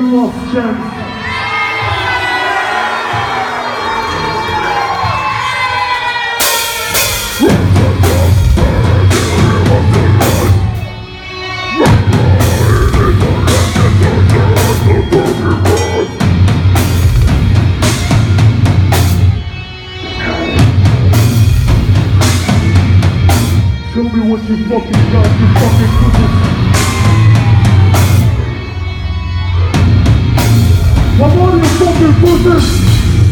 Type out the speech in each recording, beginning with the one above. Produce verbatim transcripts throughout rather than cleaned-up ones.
lost chance. Show me what you fucking got, you fucking pussies. Come on, you fucking pussies!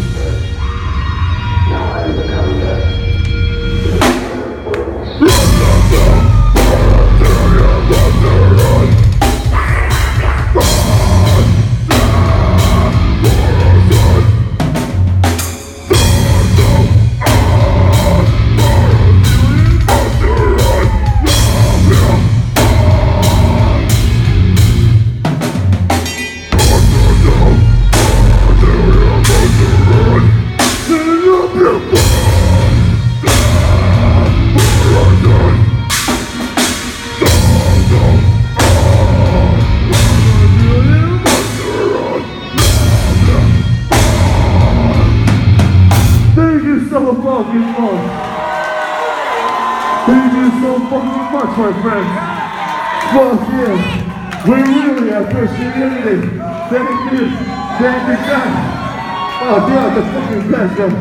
So fucking much. Thank you so fucking much, my friends. Fuck yeah. We really appreciate it. Thank you. Thank you, guys. Oh, yeah, the fucking best, guys.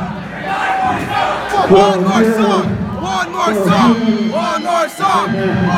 One more song! One more song! One more song!